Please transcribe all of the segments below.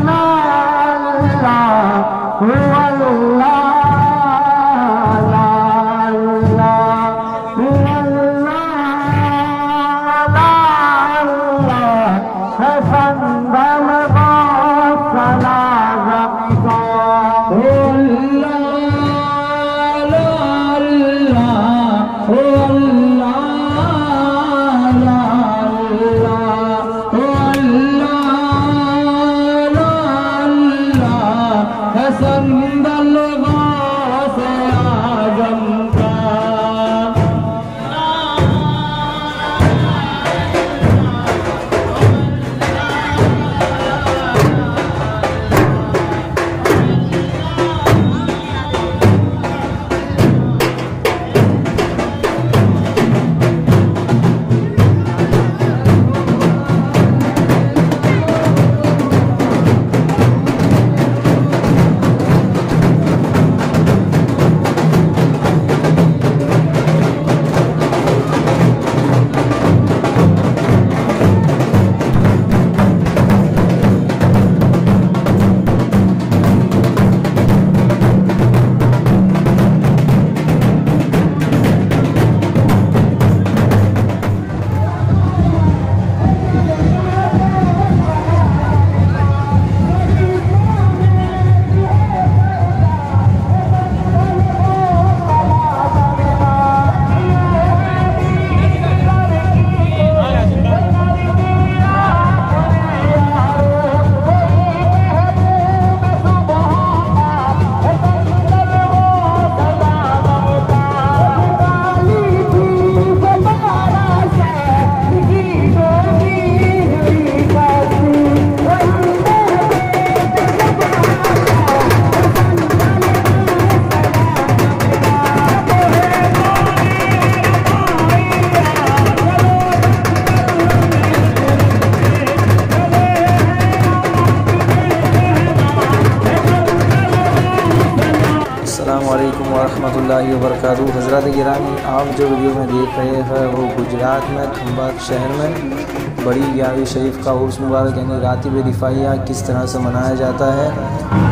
अस्सलामुअलैकुम वरहमतुल्लाहि वबरकातुहू। हज़रात गिरामी, आप जो वीडियो में देख रहे हैं वो गुजरात में खंभात शहर में बड़ी ग्यारहवीं शरीफ का उर्स मुबारक यानी रातिब रिफ़ाइया किस तरह से मनाया जाता है।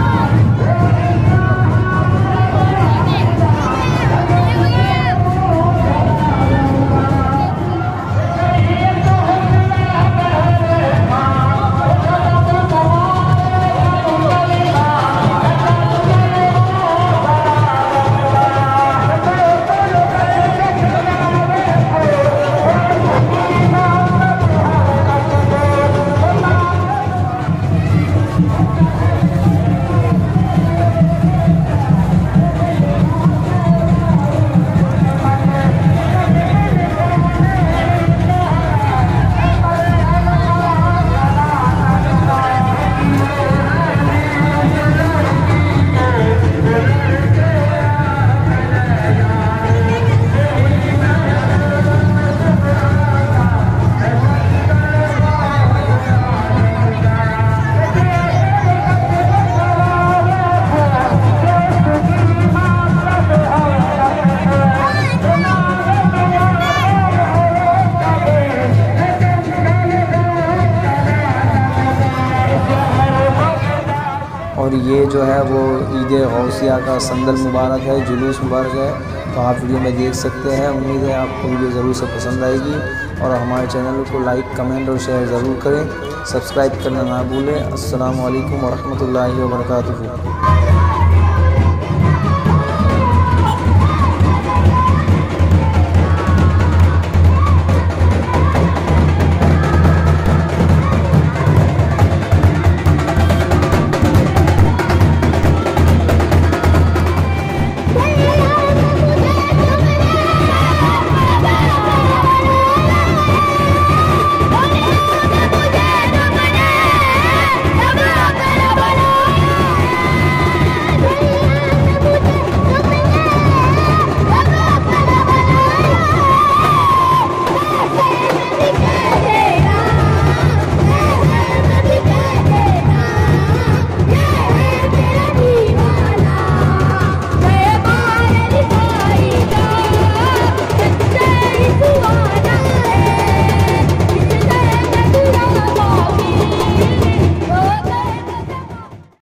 और ये जो है वो ईद गौसिया का संदल मुबारक है, जुलूस मुबारक है, तो आप वीडियो में देख सकते हैं। उम्मीद है आपको वीडियो ज़रूर से पसंद आएगी और हमारे चैनल को लाइक, कमेंट और शेयर ज़रूर करें। सब्सक्राइब करना ना भूलें। अस्सलामु अलैकुम वरहमतुल्लाहि वबरकातुहू।